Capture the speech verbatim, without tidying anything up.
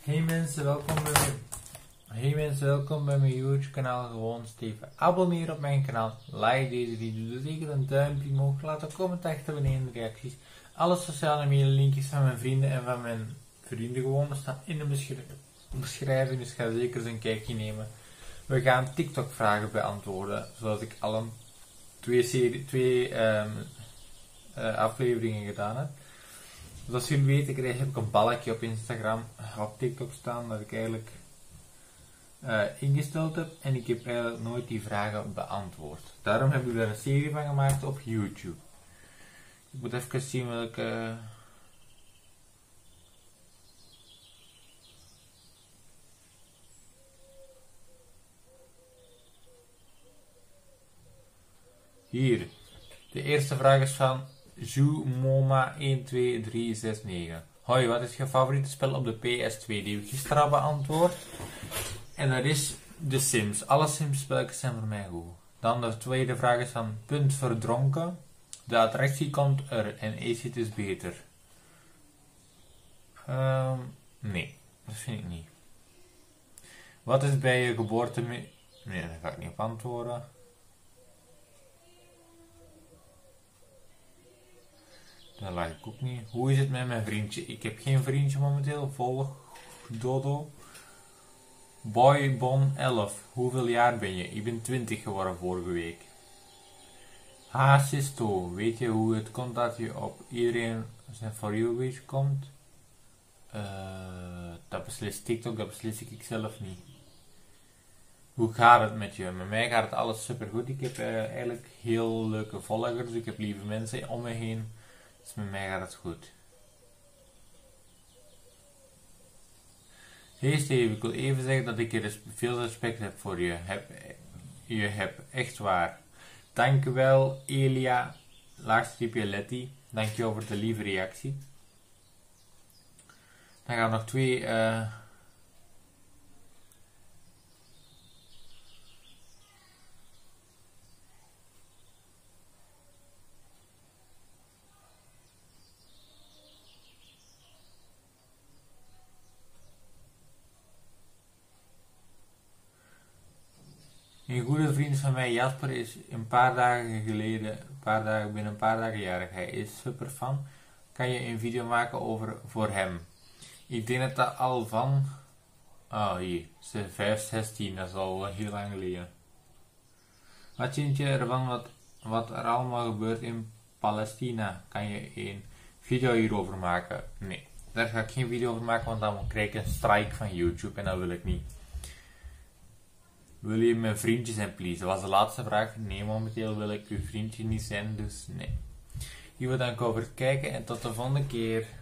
Hey mensen, welkom bij mijn, hey mensen, welkom bij mijn YouTube kanaal. Gewoon Steven. Abonneer op mijn kanaal, like deze video, doe zeker een duimpje omhoog, laat een comment achter beneden in de reacties. Alle sociale media linkjes van mijn vrienden en van mijn vrienden gewoon staan in de beschrijving, dus ga zeker eens een kijkje nemen. We gaan TikTok vragen beantwoorden, zoals ik al een twee, serie, twee um, uh, afleveringen gedaan heb. Zoals jullie weten krijg, heb ik een balkje op Instagram, op TikTok staan, dat ik eigenlijk uh, ingesteld heb. En ik heb eigenlijk nooit die vragen beantwoord. Daarom heb ik er een serie van gemaakt op YouTube. Ik moet even zien welke... Hier. De eerste vraag is van Zoomoma een twee drie zes negen. Hoi, wat is je favoriete spel op de P S twee? Die heb ik gisteren al beantwoord. En dat is de Sims. Alle Sims spelletjes zijn voor mij goed. Dan de tweede vraag is van Punt verdronken. De attractie komt er en is het dus beter? Um, nee, dat vind ik niet. Wat is bij je geboorte... Nee, daar ga ik niet op antwoorden. Dat laat ik ook niet. Hoe is het met mijn vriendje? Ik heb geen vriendje momenteel. Volg Dodo. Boybon elf. Hoeveel jaar ben je? Ik ben twintig geworden vorige week. Hasisto. Weet je hoe het komt dat je op iedereen zijn For You page komt? Uh, dat beslist TikTok, dat beslis ik zelf niet. Hoe gaat het met je? Met mij gaat het alles super goed. Ik heb uh, eigenlijk heel leuke volgers. Ik heb lieve mensen om me heen. Dus met mij gaat het goed. Hey Steve, ik wil even zeggen dat ik res veel respect heb voor je. Heb, je hebt echt waar. Dankjewel Elia, laagstreepje Letty. Dankjewel voor de lieve reactie. Dan gaan we nog twee... Uh, Een goede vriend van mij, Jasper, is een paar dagen geleden, een paar dagen, binnen een paar dagen jarig. Hij is super fan. Kan je een video maken over voor hem? Ik denk dat dat al van... Oh, hier. vijf zestien, dat is al heel lang geleden. Wat vind je ervan wat, wat er allemaal gebeurt in Palestina? Kan je een video hierover maken? Nee, daar ga ik geen video over maken, want dan krijg ik een strike van YouTube en dat wil ik niet. Wil je mijn vriendje zijn, please? Dat was de laatste vraag. Nee, momenteel wil ik uw vriendje niet zijn, dus nee. Hier bedankt over het kijken en tot de volgende keer.